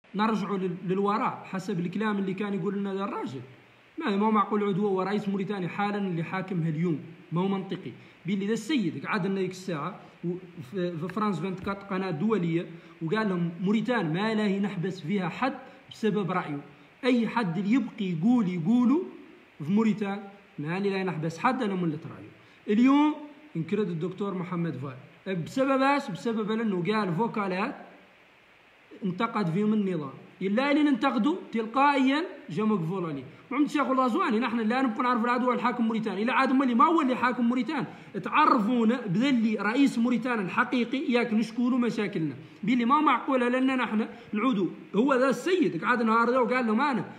نرجعوا للوراء حسب الكلام اللي كان يقول لنا الراجل. ما هو معقول عود هو رئيس موريتانيا حالا اللي حاكمها اليوم، ما هو منطقي. بيلي ذا السيد قعد لنا ديك الساعه في فرانس 24 قناه دوليه وقال لهم موريتان ما لا نحبس فيها حد بسبب رايه. اي حد اللي يبقي يقولوا في موريتان ما لا نحبس حد الا من رايه. اليوم انكرد الدكتور محمد فال بسبب ايش؟ بسبب انه قال فوكالات انتقد فيهم النظام. إلا اللي ننتقدوا تلقائيا جا مقفول عليه. محمد الشيخ الغزواني نحن لا نبقى نعرف العدو الحاكم موريتانيا، إلا عاد مولي ما هو اللي حاكم موريتان، تعرفونا بذلي رئيس موريتان الحقيقي ياك نشكولوا مشاكلنا، بلي ما معقولة لنا نحن العدو هو ذا السيد قعد نهار ذا وقال لهم أنا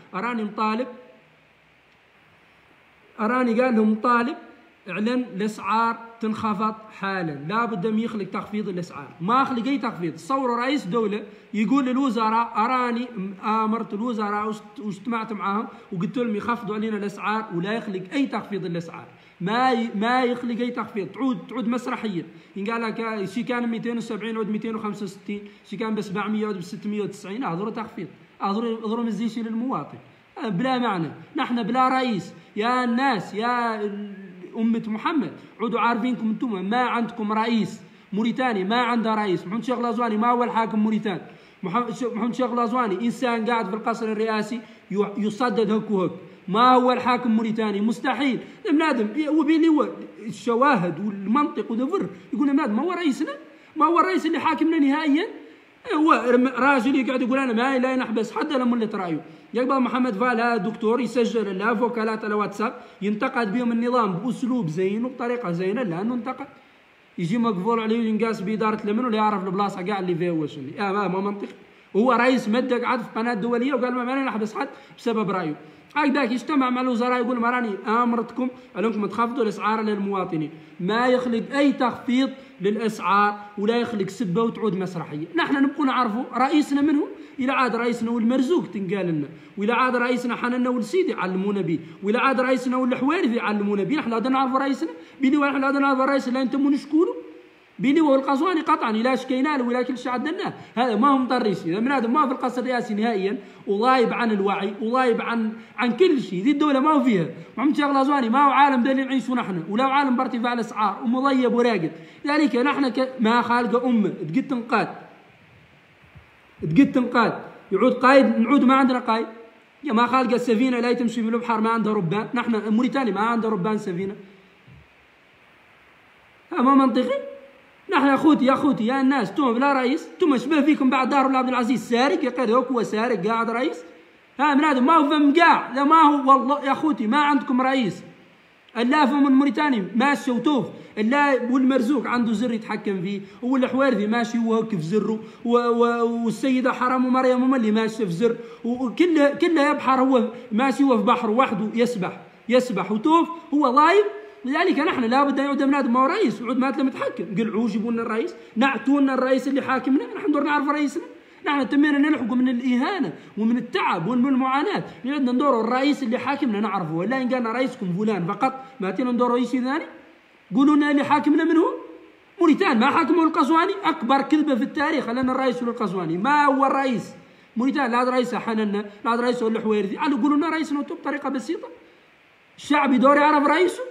قال لهم طالب اعلن الاسعار تنخفض حالا، لابد من يخلق تخفيض الاسعار، ما خلق اي تخفيض. تصوروا رئيس دوله يقول للوزراء اراني امرت الوزراء واجتمعت معاهم وقلت لهم يخفضوا علينا الاسعار ولا يخلق اي تخفيض الاسعار، ما يخلق اي تخفيض، تعود مسرحيه. قال لك شي كان 270 عود 265، شي كان ب 700 عود ب 690، هذول تخفيض، هذول مزيشي للمواطن بلا معنى. نحن بلا رئيس يا الناس يا أمة محمد، عودوا عارفينكم انتم ما عندكم رئيس موريتاني، ما عنده رئيس. محمد الشيخ الغزواني ما هو الحاكم موريتان. محمد الشيخ الغزواني إنسان قاعد في القصر الرئاسي يصدد هك وهك، ما هو الحاكم موريتاني، مستحيل. بنادم وبيلي الشواهد والمنطق ودفر يقول بنادم ما هو رئيسنا، ما هو الرئيس اللي حاكمنا نهائيا. هو راجل يقعد يقول انا ما لا نحبس حد الا من رايه. يقبل محمد فال هذا دكتور يسجل له فوكالات على واتساب ينتقد بهم النظام باسلوب زين وبطريقه زينه لانه انتقد، يجي مقفول عليه وينقاس باداره الامن ولا يعرف البلاصه كاع اللي فيها واش ما منطق. هو رئيس مده قعد في قناه دوليه وقال ما لا نحبس حد بسبب رايه. هكذاك يجتمع مع الوزراء يقول ما راني امرتكم انكم تخفضوا الاسعار للمواطنين، ما يخلق اي تخفيض للاسعار ولا يخلق سبه وتعود مسرحيه. نحن نبقوا نعرفوا رئيسنا منه، الى عاد رئيسنا والمرزوق تنقال لنا، والى عاد رئيسنا حننا والسيدي علمونا به، والى عاد رئيسنا والحويرثي علمونا به. نحن لا نعرفوا رئيسنا بيلي ونحن لا نعرفوا الرئيس اللي انتم نشكونه بيلي والقزواني قطعا لا شكينا له ولكن عدلناه. هذا ما هو مطرش، اذا من هذا ما في القصر الرئاسي نهائيا وغايب عن الوعي وغايب عن كل شيء. ذي الدوله ما هو فيها. محمد الشيخ الغزواني ما هو عالم ده اللي نعيشه نحن، ولا عالم بارتفاع الاسعار ومضيب وراقد. ذلك نحن ما خالقه امه تقد تنقاد يعود قايد، نعود ما عندنا قايد. يا ما خالقه السفينه لا تمشي في البحر ما عندها ربان. نحن موريتانيا ما عندها ربان سفينه، هذا ما منطقي. نحن يا اخوتي يا الناس توم بلا رئيس، توم شبه فيكم بعد دار عبد العزيز سارق يقعد هو سارق قاعد رئيس. من هذا ما هو فم قاع، لا ما هو والله يا اخوتي ما عندكم رئيس. اللافه من موريتانيا ماشي وتوف، والمرزوق عنده زر يتحكم فيه، والحويرثي ماشي وهك في زره، والسيده حرام ومريم هم اللي ماشيه في زر، وكلها يبحر هو ماشي هو في بحر وحده يسبح وتوف هو ضايب. لذلك نحن لابد ان يعود بنادم ما هو رئيس وعود ما متحكم. قلعوا جيبوا لنا الرئيس، نعتوا لنا الرئيس اللي حاكمنا، نحن ندور نعرف رئيسنا. نحن تمينا نلحقوا من الاهانه ومن التعب ومن المعاناه، نعدنا ندوروا الرئيس اللي حاكمنا نعرفه، ولا ان قالنا رئيسكم فلان فقط ما تينا ندوروا اي شيء ثاني. قولوا لنا اللي حاكمنا من هو؟ موريتان ما حاكمه القزواني، اكبر كذبه في التاريخ لان الرئيس هو القزواني، ما هو الرئيس. موريتان لا عاد رئيسها حننا، لا عاد رئيسه الحويرثي، قولوا لنا رئيسنا بطريقه بسيطه. الشعب يدور يعرف رئيسه.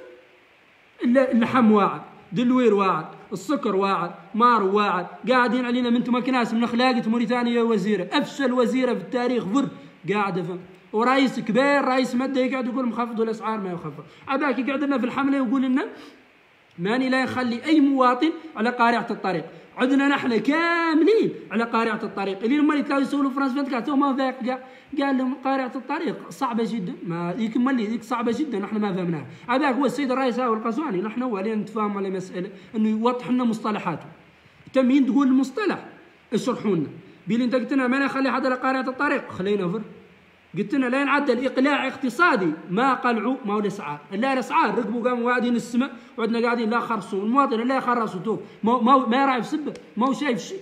اللحم واعد، دلوير واعد، السكر واعد، مار واعد، قاعدين علينا من مكناس من اخلاقة موريتانيا وزيره، افشل وزيره في التاريخ قاعده فهم. ورئيس كبير رئيس مده يقعد يقول مخفضوا الاسعار ما يخفض. عباك يقعد لنا في الحمله يقول لنا ماني لا يخلي اي مواطن على قارعه الطريق. عندنا نحن كاملين على قارعه الطريق، اللي لما يطلعوا يسولوا فرنسا 24 ما فاق قال لهم قارعه الطريق صعبه جدا، ما ذيك صعبه جدا نحن ما فهمناها. هذاك هو السيد الرئيس هو القزواني، نحن هو اللي نتفاهم على مساله انه يوضح لنا مصطلحاته. تمين تقول المصطلح اشرحوا لنا. بيلي انت قلت لنا ما نخلي حد على قارعه الطريق، خلينا فر. قلت لنا لا ينعدل اقلاع اقتصادي، ما قلعوا ما هو الاسعار، لا الاسعار ركبوا قاموا قاعدين السماء وعندنا قاعدين لا خرصوا، المواطن لا يخرصوا توف ما يراعي في سبه، ما هو شايف شيء.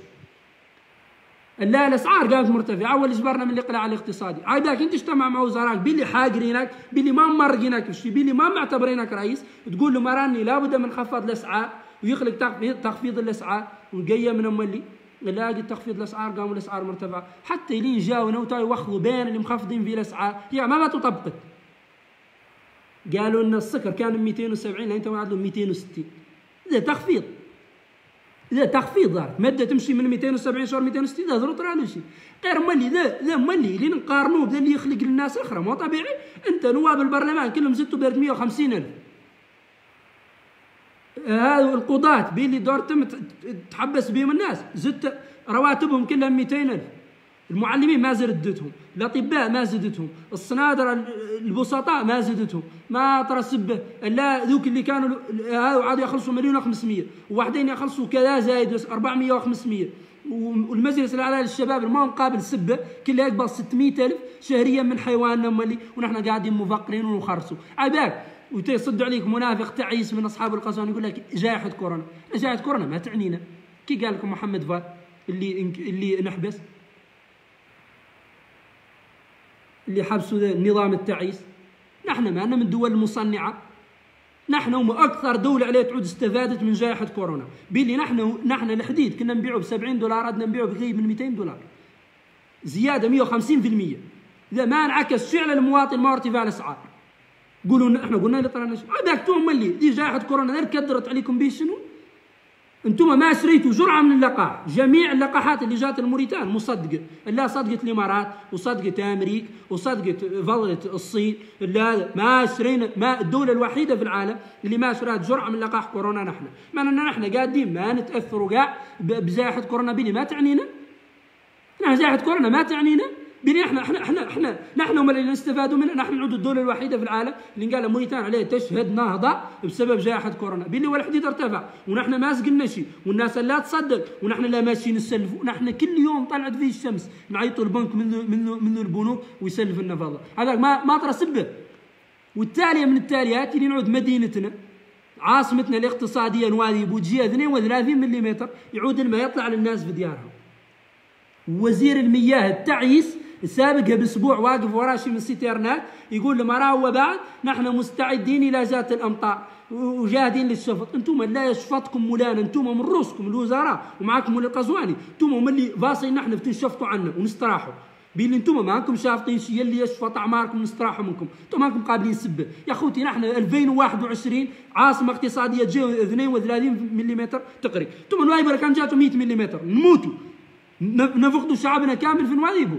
لا الاسعار قامت مرتفعه واللي جبرنا من الاقلاع الاقتصادي. عايداك انت اجتمع مع وزراء باللي حاقرينك، باللي ما مرقينك في شيء، باللي ما معتبرينك رئيس، تقول له ما راني لابد من خفض الاسعار ويخلق تخفيض الاسعار ونقيم من اللي نلاقي تخفيض الاسعار، قاموا الاسعار مرتفعه، حتى لين جاونا وتاي واخذوا بين اللي مخفضين فيه الاسعار، يعني ما تطبقت. قالوا ان السكر كان 270 انت وعد له 260. اذا تخفيض، اذا تخفيض ظهر مده تمشي من 270 صار 260 هذا طرا له شيء غير ملي ذا ملي اللي نقارنوه بذا اللي يخلق للناس الاخرى. مو طبيعي انت نواب البرلمان كلهم زدتوا ب 350,000. هذا القضاة باللي دور تحبس بهم الناس زدت رواتبهم كلها 200,000. المعلمين ما زدتهم، الاطباء ما زدتهم، الصنادرة البسطاء ما زدتهم، ما ترى سبه لا ذوك اللي كانوا هذا عاد يخلصوا 1,500,000 وواحدين يخلصوا كذا زايد 400 و500. والمجلس الاعلى للشباب ما مقابل سبه كله يقبل 600,000 شهريا من حيواننا ملي، ونحن قاعدين مفقرين ونخرسوا عباك. ويصد عليك منافق تعيس من اصحاب القصوان يقول لك جائحه كورونا. جائحه كورونا ما تعنينا. كي قال لكم محمد فال اللي نحبس، اللي حبسوا النظام التعيس. نحن ما من الدول المصنعه، نحن هم اكثر دوله عليه تعود استفادت من جائحه كورونا. باللي نحن الحديد كنا نبيعه ب$70 عندنا نبيعه بقريب من $200 زياده 150%. اذا ما انعكس شيء على المواطن ما ارتفاع الاسعار. قولوا احنا قلنا اللي طلعنا هذاك توم ملي دي جائحه كورونا غير كدرت عليكم بيه شنو؟ انتم ما شريتوا جرعه من اللقاح. جميع اللقاحات اللي جات الموريتان مصدقه، لا صدقت الامارات وصدقت امريكا وصدقت فضلت الصين، لا ما شرينا. ما الدوله الوحيده في العالم اللي ما شرات جرعه من لقاح كورونا نحن. مع ان نحن قاعدين ما نتاثروا كاع بجائحه كورونا. بلي ما تعنينا، نحن جائحه كورونا ما تعنينا. بني نحن هم اللي نستفادوا منها. نحن نعود الدوله الوحيده في العالم اللي قال موريتان عليه تشهد نهضه بسبب جائحه كورونا. بني والحديد ارتفع ونحن ما سقلنا شيء والناس لا تصدق ونحن لا ماشيين نسلفوا. نحن كل يوم طلعت فيه الشمس نعيطوا البنك منذ البنوك ويسلف لنا فضل. هذا ما ترى سبه. والتاليه من التاليات اللي نعود مدينتنا عاصمتنا الاقتصاديه نواذيب وتجيها 32 ملم يعود الماء يطلع للناس في ديارهم. وزير المياه التعيس سابقها باسبوع واقف وراه شي من السيترنات يقول لما راهو بعد نحن مستعدين الى ذات الامطار وجاهدين للشفط. انتم لا يشفطكم مولانا، انتم من رؤوسكم الوزراء ومعكم مول القزواني، انتم هم اللي فاصلين نحن تنشفطوا عنا ونستراحوا. بيلي انتم ما عندكم شافطين شي اللي يشفط اعماركم ونستراحوا منكم. انتم ما عندكم قابلين سبه يا اخوتي. نحن 2021 عاصمه اقتصاديه تجي 32 ملم تقري. انتم نوايبر كان جاتوا 100 ملم نموتوا نفقدوا شعبنا كامل في نواذيبه.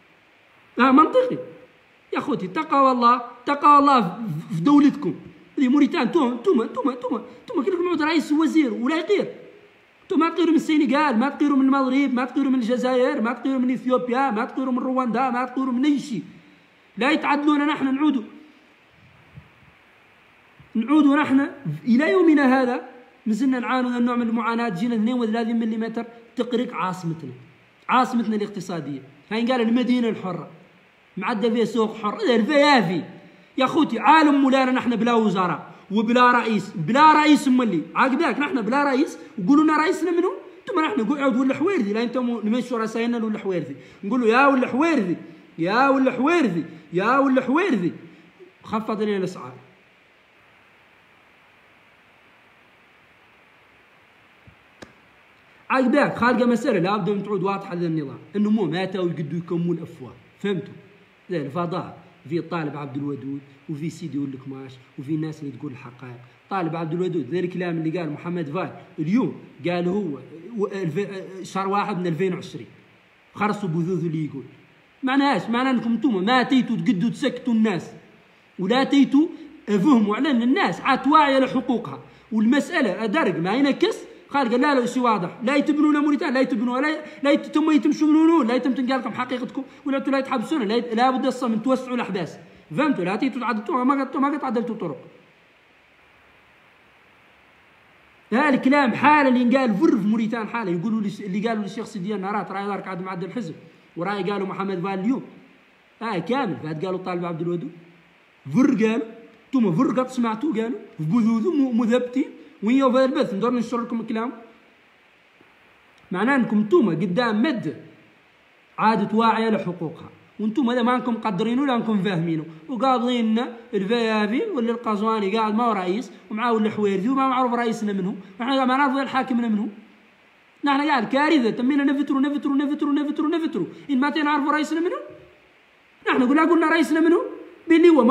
منطقي يا اخوتي. تقوى الله في دولتكم. هذه موريتان انتم كلكم عود رئيس ووزير ولا يطير. انتم ما تطيروا من السنغال، ما تطيروا من المغرب، ما تطيروا من الجزائر، ما تطيروا من اثيوبيا، ما تطيروا من رواندا، ما تطيروا من اي شيء. لا يتعدلون. نحن نعودوا نحن الى يومنا هذا مازلنا نعانوا من النوع من المعاناه. جينا 32 ملم تقرق عاصمتنا الاقتصاديه. هاي قال المدينه الحره معدل فيها سوق حر. الفيافي يا اخوتي عالم مولانا. نحن بلا وزراء وبلا رئيس ملي عاقباك. نحن بلا رئيس وقولوا لنا رئيسنا منو؟ انتم نحن نقعد ولا حويرذي. لا انتم نمشوا رسائلنا ولا حويرذي نقولوا يا ولا حويرذي خفض لنا الاسعار. عاقباك خارجه مساله لابد ان تعود واضحه للنظام انه مو ماتوا يقدوا يكموا الافواه. فهمتوا؟ زي الفضاء في طالب عبد الودود وفي سيدي والكماش وفي الناس اللي تقول الحقائق. طالب عبد الودود ذا الكلام اللي قال محمد فال اليوم قال هو شهر 1 من 2020 خرصوا بذوذ اللي يقول. معناها معناه انكم انتم ما تيتوا تقدوا تسكتوا الناس ولا تيتوا فهموا على ان الناس عاد واعيه لحقوقها. والمساله ادرج ما ينكس قال لا شيء واضح. لا يتبنون موريتان، لا يتبنون، لا يتمشوا منون، لا يتم تنقال لكم حقيقتكم ولا لا يتحبسون. لا بد اصلا من توسعوا الاحداث. فهمتوا؟ لا تيتوا تعدلتوها. ما قد عدلتوا طرق. هذا الكلام حاله اللي ينقال فر في موريتان حاله. يقولوا اللي قالوا للشيخ سيدي النارات راي دارك عاد معدل الحزب وراي قالوا محمد فال اليوم كامل. فهد قالوا طالب عبد الودود فر قالوا انتم فر قد سمعتوا قالوا في بذوذ مذبتين وهي في البث ندور ننشر لكم الكلام. معناه انكم انتم قدام مده عادت واعيه لحقوقها وانتم هذا ما انكم مقدرينه ولا انكم فاهمينه وقاضين الفيافي ولا القزواني قاعد ما هو رئيس ومعاه ولا حويرذي وما معروف رئيسنا منه. احنا ما نعرف الحاكمنا منه. نحن قاعد كارثه، تمينا نفتروا ان ما نعرفوا رئيسنا منه. نحن قلنا رئيسنا منه باللي هو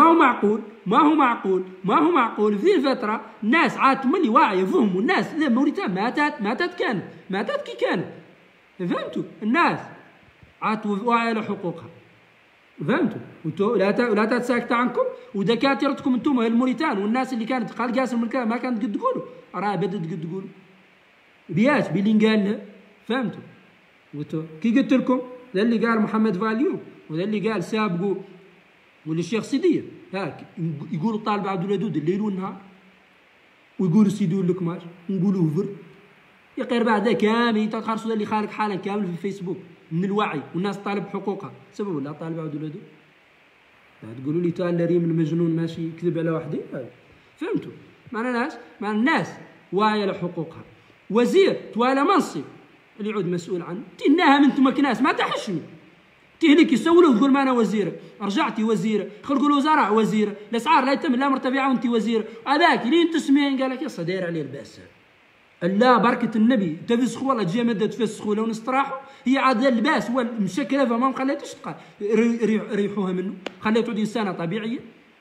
ما هو معقول في ذي الفتره الناس عاد تملي واعيه فهموا الناس موريتان ماتت كي كانت، فهمتوا؟ الناس عاد واعيه لحقوقها، فهمتوا؟ وانتوا لا تتساكت عنكم، ودكاترتكم انتم الموريتان والناس اللي كانت قال قاسم من الكلام ما كانت قد تقولوا، راه بدت قد تقولوا بياش باللي قال لها، فهمتوا؟ وانتوا كي قلت لكم ذا اللي قال محمد فاليو وذا اللي قال سابقوا والشيخ سيديه، هاك يقولوا الطالب عبد الودود الليل والنهار، ويقولوا سيدون لك ماش نقولوا فر يا غير بعد كامل انت تخرصوا اللي خالق حالا كامل في الفيسبوك من الوعي والناس طالب حقوقها سبب ولا طالب عبد الودود تقولوا لي تال ريم المجنون ماشي يكذب على وحدي، فهمتوا؟ مع الناس واعيه لحقوقها. وزير توالى منصب اللي يعود مسؤول عنه تناها من تمك ناس ما تحشني تهلك يسولوا تقول ما انا وزيره، رجعتي وزيره، خلقوا الوزراء وزيره، الاسعار لا يتم لا مرتفعه وانت وزيره، هذاك اللي انت تسمعين قال لك يا داير عليه الباس لا بركه النبي تفسخ والله تجي مده تفسخوا لو نستراحوا هي عاد اللباس هو مشكله فما خليتش تقال ريحوها منه، خليته تعود انسانه طبيعيه.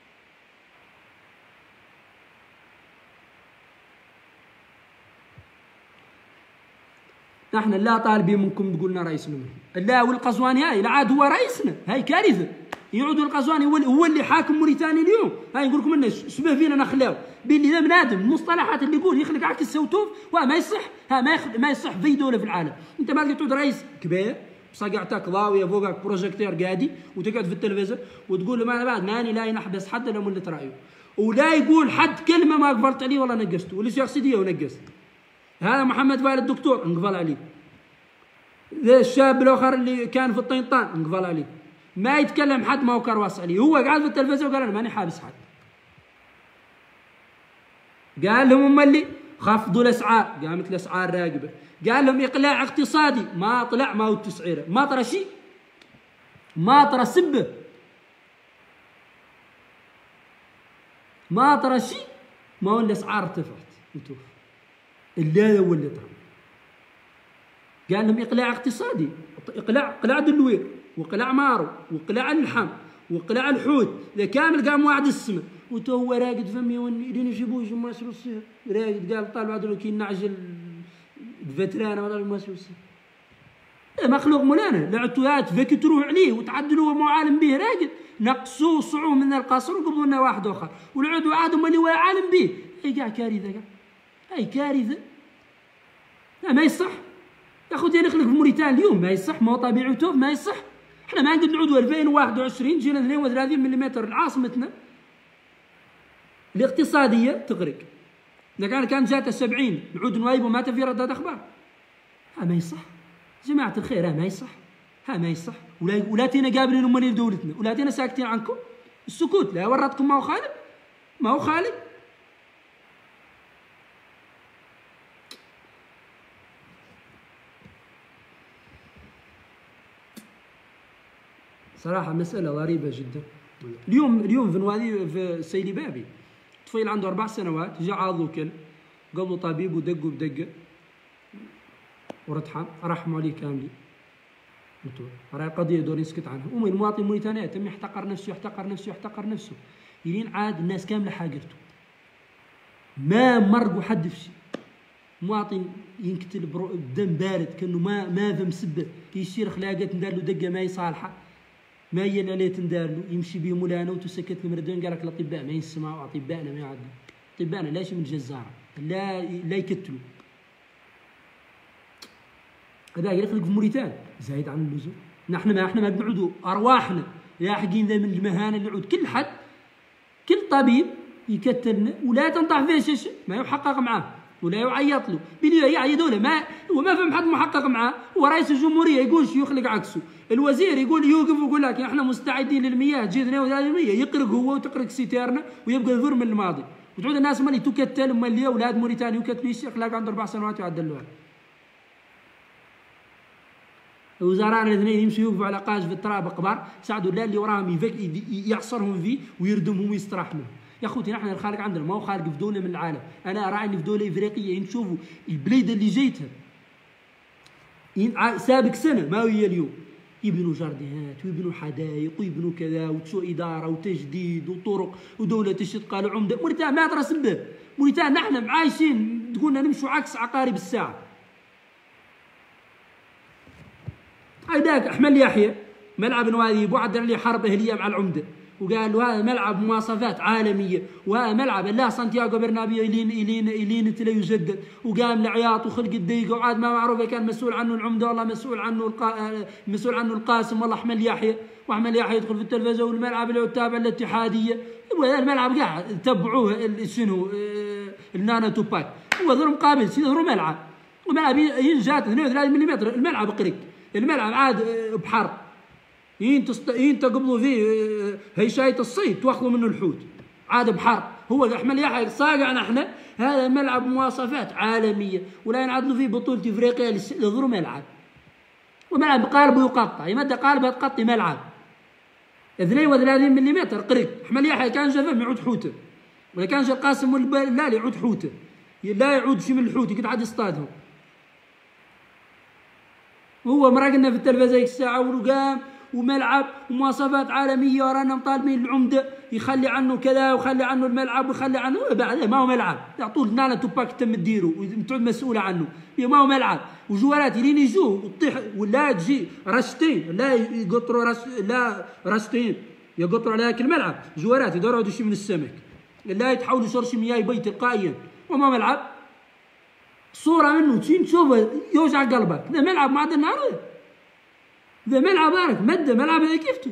نحن لا طالبين منكم تقولنا رئيسنا منه، لا والقزواني هاي لا عاد هو رئيسنا، هاي كارثه. يعود القزواني هو اللي حاكم موريتانيا اليوم، هاي نقول لكم انه شبه فينا نخلاو باللي ذا بنادم المصطلحات اللي يقول يخلق عكس السوتوف وما يصح، ما يصح في دوله في العالم. انت ما تقدر تعود رئيس كبير صقعتك ضاويه فوقك بروجيكتير قاعدي وتقعد في التلفزيون وتقول له ما انا بعد ماني لا ينحبس حد الا ملة رايه، ولا يقول حد كلمه ما قبلت عليه ولا نقصته، والشيخ سيديه ونقصت. هذا محمد فالد الدكتور انقفل عليه. ذا الشاب الاخر اللي كان في الطينطان انقفل عليه. ما يتكلم حد ما هو كرواس عليه، هو قاعد في التلفزيون وقال انا ماني حابس حد. قال لهم هم اللي خفضوا الاسعار، قامت الاسعار راقبه. قال لهم اقلاع اقتصادي، ما طلع ما هو التسعيره، ما طرى شيء، ما طرى سبه، ما طرى شيء، ما هو الاسعار ارتفعت. اللي هو اللي طرى. قال لهم اقلاع اقتصادي، اقلاع دلوير وقلاع مارو وقلاع اللحم وقلاع الحوت، ذا كامل قام واحد السماء وتو هو راقد فمي وني يجيبوه ما يصير الصيف راقد. قال طالب هذول كي نعجل الفترانه ولا ما يصير الصيف مخلوق مولانا لعتوات فيك تروح عليه وتعدلوا مو عالم به راقد نقصوه صعوه من القصر وقبضوا لنا واحد اخر والعدو عاد اللي هو عالم به. اي قاع كارثه، اي كارثه. لا ما يصح يا اخوتي نخلق في موريتانيا اليوم، ما يصح، ما هو طبيعته ما يصح. احنا ما نقدر نعودوا 2021 جينا 32 ملم لعاصمتنا الاقتصاديه تغرق. اذا كان جاتها 70 نعود نوايب وما في ردات اخبار. ها ما يصح جماعه الخير، ها ما يصح، ها ما يصح. ولا تينا قابلين امال دولتنا ولا تينا ساكتين عنكم. السكوت لا ورطكم ما هو خالد، ما هو خالد. صراحة مسألة غريبة جدا. اليوم في نوادي في سيدي بابي طفيل عنده 4 سنوات جاء عاضه كلب قبله طبيب ودقه بدقة ورتحم رحموا عليه كاملين. راهي قضية دور يسكت عنها. المواطن الموريتاني تم يحتقر نفسه يلين عاد الناس كاملة حاقرته. ما مرقوا حد في شيء. مواطن ينقتل بدم بارد كأنه ما ذم سبه يصير خلاقات ندار له دقة ما يصالحه. ما هي اللي تندار له يمشي به مولانا وتسكت المردون. قال لك الاطباء ما يسمعوا، اطبائنا ما يعدوا، اطبائنا لاش من جزاره لا يكتلوا. هذا يخلق في موريتانيا زايد عن اللزوم. احنا ما بنعودوا ارواحنا لاحقين ذا من المهانه اللي يعود كل حد كل طبيب يكتلنا ولا تنطح فيه شيء ما يحقق معاه ولا يعيط له بلي يا دوله ما وما فهم حد محقق معاه. هو رئيس الجمهوريه يقول شو يخلق عكسه، الوزير يقول يوقف ويقول لك احنا مستعدين للمياه جي 32% يقرق هو وتقرق ستارنا ويبقى الظلم من الماضي وتعود الناس مالي تكتل مالي اولاد موريتانيا يكتلوا الشيخ لاقى عنده 4 سنوات يعدلوها. وزراء الاثنين يمشوا يوقفوا على قاج في التراب كبار ساعدوا لا اللي وراهم يعصرهم فيه ويردمهم ويستراح منهم. يا اخوتي نحن الخالق عندنا ما هو خالق في دوله من العالم. انا راعي في دوله افريقيه نشوفوا البليده اللي جيتها سابق سنه ما هي اليوم يبنوا جاردينات ويبنوا حدائق ويبنوا كذا وتسوء اداره وتجديد وطرق ودوله تشد قالوا عمده. موريتانيا ما تراس به، موريتانيا نحن عايشين تقولنا نمشوا عكس عقارب الساعه. هيداك احمد يحيى ملعب نوادي وعد عليه حرب اهليه مع العمده وقال له هذا ملعب مواصفات عالميه وهذا ملعب لا سانتياغو برنابيو الين لا يجدد، وقام لعياط وخلق الدقيقه وعاد ما معروف كان مسؤول عنه العمده والله مسؤول عنه القاسم والله احمد يحيى، واحمد يحيى يدخل في التلفزيون والملعب اللي تابع للاتحاديه. هذا الملعب قاعد تبعوه شنو النانا توباك هو ذو مقابل ذو ملعب وملعب جات 32 ملم الملعب قريب، الملعب عاد بحر تقبضوا فيه هيشاية الصيد تاخذوا منه الحوت عاد بحر. هو احمد يحيى صاقعنا احنا هذا ملعب مواصفات عالميه ولا ينعدلوا فيه بطوله افريقيا للظهر ملعب وملعب قارب يقطع يمد قارب تقطي ملعب 32 ملم قريب. احمد يحيى كان جفاف يعود حوته ولا كان جا القاسم لا يعود حوته لا يعود شي من الحوت يقعد يصطادهم. هو مراقلنا في التلفزيون الساعه وقام وملعب ومواصفات عالميه ورانا مطالبين العمده يخلي عنه كذا ويخلي عنه الملعب ويخلي عنه بعد ما هو ملعب يعطوه لنا توباك تم تديروا وتعود مسؤوله عنه ما هو ملعب وجوارات لين يجوا وتطيح ولا تجي رشتين لا يقطروا لا رشتين يقطروا على هاك الملعب جوارات يدوروا شيء من السمك لا يتحولوا شرش مياه بي تلقائيا وما ملعب صوره منه تشوفه يوجع قلبك. ذا ملعب معدل النهار ذا ملعب بارك مده ملعب هذا كيفته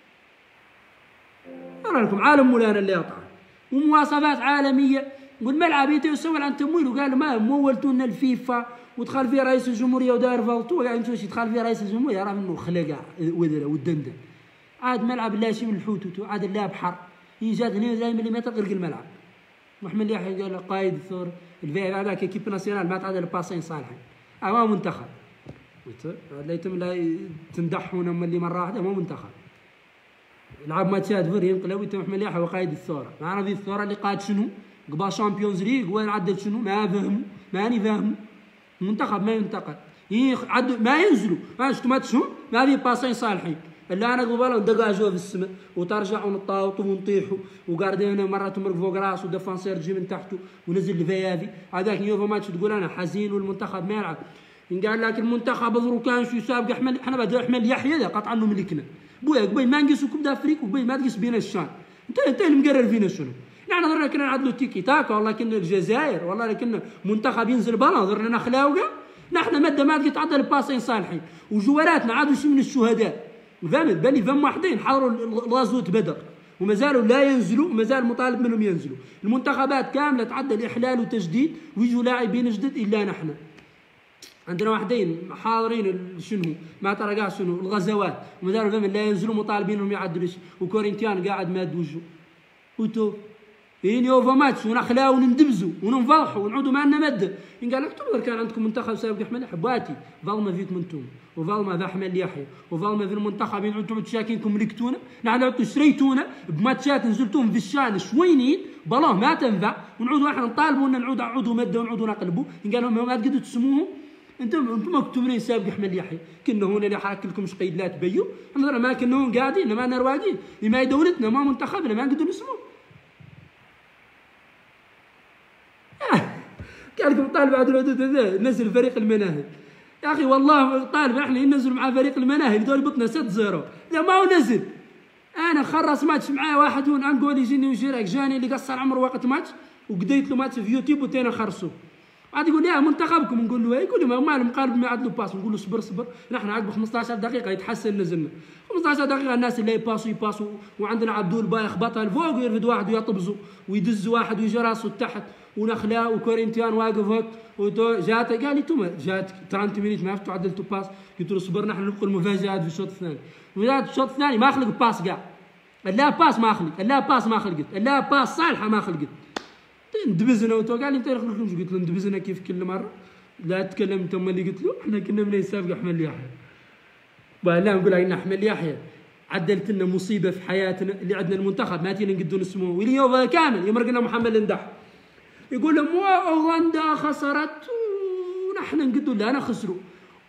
أرى لكم عالم مولانا اللي يطعن ومواصفات عالميه والملعب يسوي عن تمويل وقالوا ما مولتونا الفيفا ودخل فيه رئيس الجمهوريه ودار فوتو قاعد نشوف يدخل فيه رئيس الجمهوريه راه منه خلق وذله والدندن عاد ملعب لا شيء من الحوت عاد لا بحر يجاد 32 ملم غرق الملعب. محمد يحيى قال قائد الثور الفي هذاك كيب ناسيونال ما تعادل باسين صالحين امام منتخب لا يتم لا تمدحون هم اللي مره واحده مو منتخب لعب ماتشات فور ينقلب ويتم محمد يحيى وقائد الثوره معنا في الثوره اللي قاد شنو قبا شامبيونز ليج وين عدل شنو ما فهموا ماني فاهموا منتخب ما ينتقل ما ينزلوا ما شفتوا ماتشهم ما في باسين صالحين الا انا قبل ندقاجوا في السماء وترجعوا نطاوطوا ونطيحوا وقاردين مره تمرق فوق راسه ودفانسير تجي من تحته ونزل الفيافي هذاك يوفا ماتش تقول انا حزين والمنتخب ما يلعب قال لك المنتخب ظهروا كان شو يسابق احنا بعد احمد يحيى ذا قطع عنه ملكنا بويا قبل ما نقيسوا كوب افريقيا وقبل ما تقيس بينا الشان انت اللي مقرر فينا شنو نحن ظهرنا كنا نعدلوا تيكي تاكا والله كنا الجزائر والله كنا منتخب ينزل بلا ظهرنا نخلاوقه نحن مده ما تقدر تعدل الباسين صالحين وجواراتنا عادوا شي من الشهداء فهمت بني فم واحدين حضروا غزوه بدر وما زالوا لا ينزلوا وما زال مطالب منهم ينزلوا. المنتخبات كامله تعدل احلال وتجديد ويجوا لاعبين جدد الا نحن عندنا واحدين حاضرين شنو ما ترى شنو الغزوات وما زالوا فهم لا ينزلوا مطالبين انهم يعدلوا وكورنتيان قاعد ماد وجهه وتو يوفا ماتش ونخلاو ونندبزوا وننفضحوا ونعودوا ما لنا مده قال لك كان عندكم منتخب سابق احمد حباتي ظلمه فيكم انتم وظلمه ذا احمد يحيى وظلمه في المنتخب انتم تشاكينكم ملكتونا نحن عدتوا شريتونا بماتشات نزلتوهم في الشان شوينين بالله ما تنفع ونعودوا احنا نطالبوا ان نعودوا مده ونعودوا نقلبوا قالوا ما تقدروا تسموهم انتم مكتوبين سابق احمد يحيى كنا هنا اللي حرك لكم قيد لا تبيوا احنا ما كنا هون قاعدين ما نرواقين ما دولتنا ما منتخبنا ما نقدروا نسموه قال لكم طالب عدل الحدود نزل فريق المناهل يا اخي والله طالب احنا ينزلوا مع فريق المناهل دول بطنا 6-0 لا ما هو نزل انا خرص ماتش معاه واحد هون انقول يجيني ويشيرك جاني اللي قصر عمره وقت ماتش وقديت له ماتش في يوتيوب وتينا خرصوه عاد يقول يا منتخبكم نقول له يقول لي ما لهم قالب ما يعدلوا باس نقول له صبر نحن عقب 15 دقيقه يتحسن نزلنا 15 دقيقه الناس اللي يباسوا وعندنا عبدول بايخ بطل فوق يرفد واحد ويطبزوا ويدز واحد ويجي راسه تحت ونخلا وكورنتيان واقف هيك جات قال لي انتم جات 30 مينيت ما عرفتوا عدلتوا باس قلت له صبر نحن نلقوا المفاجات في الشوط الثاني وجات الشوط الثاني ما خلق باس قاع لا باس ما خلق لا باس ما خلقت لا باس صالحه ما خلقت ندبزنا وتو قال لي انت يخلقكم قلت له ندبزنا كيف كل مره لا تتكلم انت اللي قلت له احنا كنا من يسابق احمد يحيى لا نقول ان احمد يحيى عدلت لنا مصيبه في حياتنا اللي عندنا المنتخب ما تينا نقدروا نسموه واليوم كامل يمرقنا محمد اندح يقول لهم اوغندا خسرت ونحن نقول لا انا خسروا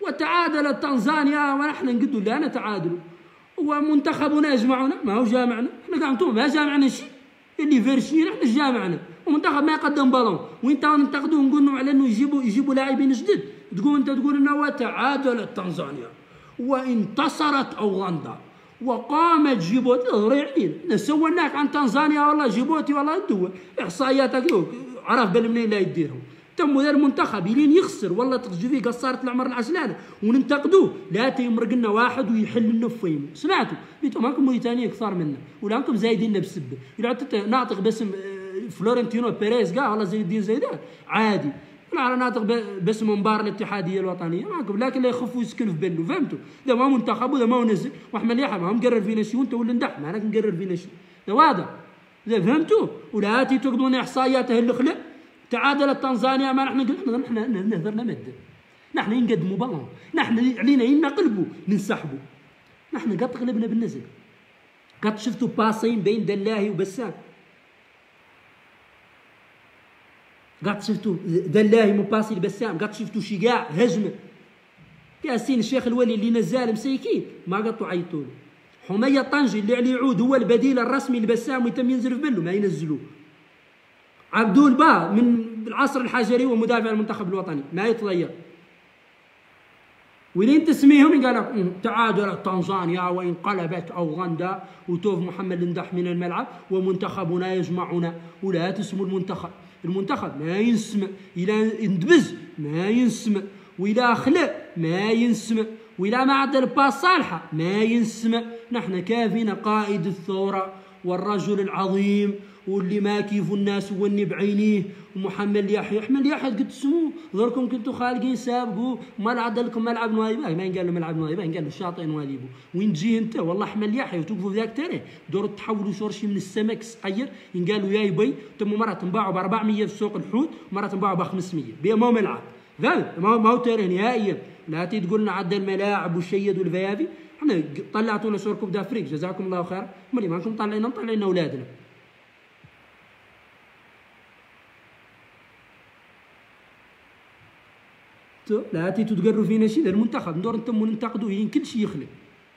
وتعادلت تنزانيا ونحن نقدوا لا نتعادلوا، ومنتخبنا يجمعنا ما هو جامعنا، احنا قاعد انتم ما جامعنا شيء اللي فيرشين احنا جامعنا، ومنتخب ما يقدم بالون، وانت ننتقدوا ونقولوا على انه يجيبوا لاعبين جدد، تقول انه وتعادلت تنزانيا وانتصرت اوغندا وقامت جيبوتي ضريعين سولناك عن تنزانيا والله جيبوتي والله الدول احصائياتك عرف بل منين لا يديرهم تم ذا المنتخب يلين يخسر والله تخرج فيه قصاره العمر العسلانه وننتقدوه لا تيمرق لنا واحد ويحل لنا فيمو سمعتوا بيتو ماكم موريتانيا كثار منا ولا انكم زايدين بسبه اذا ناطق باسم فلورنتينو بيريز كاع والله زين الدين زيدان عادي ولا على ناطق باسم مبار الاتحاديه الوطنيه ماكم لكن لا يخف ويسكن في بلو فهمتوا ذا ما منتخب وذا ما نزل واحمد يحيى ما مقرر فينا شيء وانت ولا ندح ما انا مقرر فينا شيء ذا واضح ذا فهمتوا ولا هاتي تقدرون احصائياته اللي خلق تعادلت تنزانيا ما نحن قلنا نحن نهضرنا مده نحن نقدموا بالون نحن علينا نقلبوا ننسحبوا نحن قد غلبنا بالنزل قد شفتوا باصين بين دلاهي وبسام قد شفتوا دلاهي مباصي لبسام قد شفتوا شقاع هجمه ياسين الشيخ الولي اللي نزال مسيكين ما قطوا عيطوا له حميه طنجي اللي عليه يعود هو البديل الرسمي لبسام ويتم ينزل في بله ما ينزلوه عبدول با من العصر الحجري ومدافع المنتخب الوطني ما يتغير ولين تسميهم قال لك تعادلت تنزانيا وانقلبت اوغندا وتوف محمد الندح من الملعب ومنتخبنا يجمعنا ولا تسموا المنتخب ما ينسمع الى يندبز ما ينسمع والى خلق ما ينسمع والى ما عدل باس صالحه ما ينسمع نحن كافينا قائد الثوره والرجل العظيم واللي ما كيف الناس والني بعينيه ومحمد يحيى احمد يحيى قد تسموه ظهركم كنتوا خالقين سابقوا ما عدل لكم ملعب نوايبه ما ينقال له ملعب نوايبه ينقال له شاطئ نوايبه وين تجي انت والله احمد يحيى وتوقفوا في ذاك التاريخ دور تحولوا شورشي من السمك صغير ينقال له يا يبي تم مره تنباعوا ب 400 في سوق الحوت ومره تنباعوا ب 500 بيا ما ملعب فهمت ما هو تاريخ نهائيا لا تقول لنا عدل الملاعب والشيد والفيافي احنا طلعتونا صوركم دافريك جزاكم الله خير مالي ماكم نطلعنا اولادنا لا تقروا فينا شيء المنتخب ندور انتم ننتقدوا يمكن شيء يخلق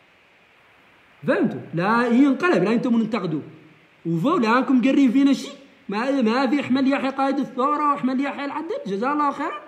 فهمتوا لا ينقلب لا انتم ننتقدوا وفو لا انكم مقرين فينا شيء ما في احمد يحيى قائد الثوره واحمد يحيى العدل جزاه الله خيرا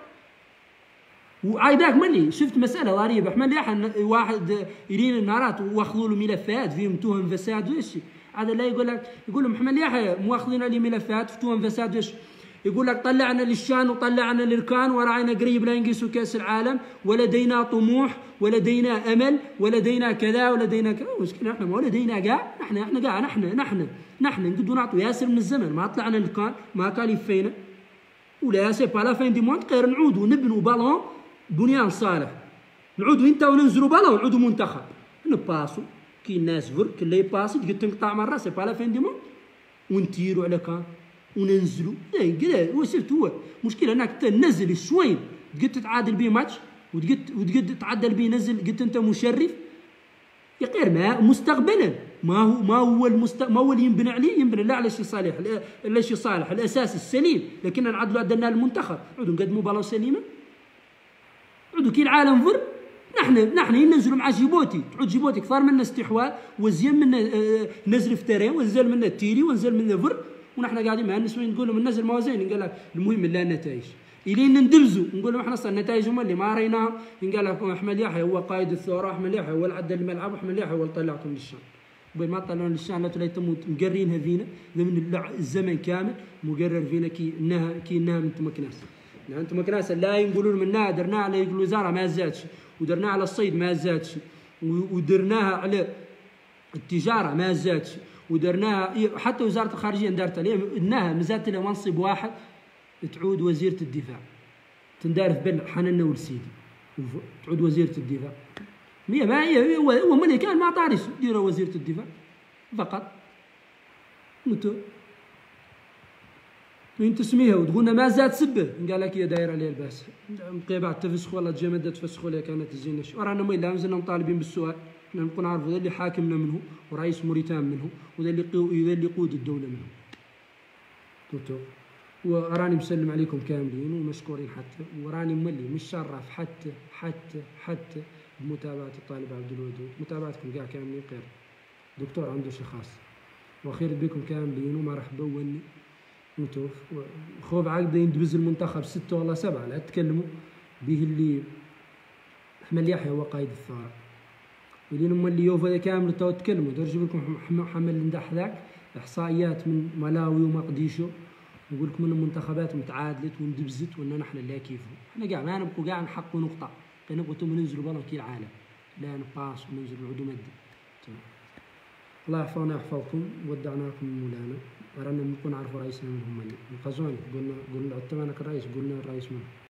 وعايداك ملي شفت مساله غريبه احمد يحيى واحد يرين النهارات واخذوا له ملفات فيهم تهم فساد وش هذا لا يقول لهم محمد يحيى مواخذين لي ملفات في تهم فساد وش يقول لك طلعنا للشان وطلعنا للكان وراينا قريب لا نقيسوا كاس العالم ولدينا طموح ولدينا امل ولدينا كذا ولدينا كذا مشكله احنا ما ولدينا كاع احنا كاع نحن نقدروا نعطوا ياسر من الزمن ما طلعنا للكان ما كان يفينا ولا سي با لا فين دي موند غير نعودوا نبنوا بالون بنيان صالح نعودوا انت وننزلوا بالون ونعودوا منتخب نباسوا كي الناس فرك اللي يباسي قلت تنقطع مره سي با لا فين دي موند ونتيروا على كان وننزلوا كذا وصلت هو مشكله انك تنزل شوي قلت تتعادل بيه ماتش وتقد تعدل بيه نزل قلت انت مشرف يا غير ما مستقبلا ما هو اللي ينبنى عليه ينبنى لا على شيء صالح لا شيء صالح الاساس السليم لكن نعدلوا عدلنا المنتخب نعودوا نقدموا بالو سليمه نعودوا كي العالم فر نحن ننزلوا مع جيبوتي تعود جيبوتي كثار منا استحواذ وزين منا نزل في تيرين ونزل منا التيري ونزل منا فر ونحن قاعدين مع النسوين نقول لهم ننزل موازين نقول لك المهم لا النتائج الين ندبزوا نقول لهم احنا اصلا النتائج هم اللي ما ريناها نقول لكم احمد يحيى هو قائد الثوره احمد يحيى هو اللي عدل الملعب احمد يحيى هو اللي طلعكم للشان قبل ما طلعونا للشان لا تموت مقرينها فينا من الزمن كامل مقرر فينا كي انها من تمكناس يعني تمكناس لا يقولوا لهم انها درناها على الوزاره ما زادش ودرناها على الصيد ما زادش ودرناها على التجاره ما زادش ودرناها حتى وزاره الخارجيه دارتها انها مزات لها منصب واحد تعود وزيره الدفاع تندار في بل حننا ولسيدي تعود وزيره الدفاع ما هي هو من كان ما طارش دير وزيره الدفاع فقط متو وين تسميها وتقولنا ما زاد سبه قال لك هي دايره عليها الباس مقيبه تفسخ ولا تجمد تفسخ ولا كانت تزين ورانا ما لا مازلنا مطالبين بالسؤال احنا نكون عارفوا ذا اللي حاكمنا منه ورئيس موريتان منه وذا اللي يقود الدوله منه وراني مسلم عليكم كاملين ومشكورين حتى، وراني مولي متشرف حتى بمتابعة الطالب عبد الودود. متابعتكم كاع كاملين خير، دكتور عنده شي خاص، وخير بكم كاملين ومرحبا. وني نتوف خوف عقده يندبز المنتخب 6 ولا 7، لا تكلموا به اللي أحمد يحيى هو قائد الثورة، ولين هم اللي يوفا كامل تو تكلموا. نجيب لكم محمد ندح ذاك احصائيات من ملاوي ومقديشو، نقول لكم ان المنتخبات متعادلت واندبزت وان نحن اللي كيفهم. احنا كاع ما نبقوا كاع نحققوا نقطه، نبغوا ننزلوا بلان كي العالم، لا نباص وننزل نعودوا مد. الله يحفظنا يحفظكم. ودعناكم من مولانا، رانا نكون نعرفوا رئيسنا من هم اللي القزواني. قلنا عتبانك الرئيس، قلنا الرئيس منه.